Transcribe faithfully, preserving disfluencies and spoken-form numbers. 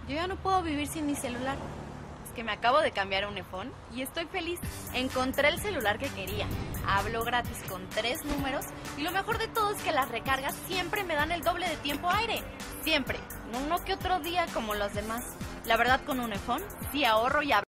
Yo ya no puedo vivir sin mi celular. Es que me acabo de cambiar a un iPhone y estoy feliz. Encontré el celular que quería. Hablo gratis con tres números y lo mejor de todo es que las recargas siempre me dan el doble de tiempo aire. Siempre. No uno que otro día como los demás. La verdad, con un iPhone sí ahorro y hablo.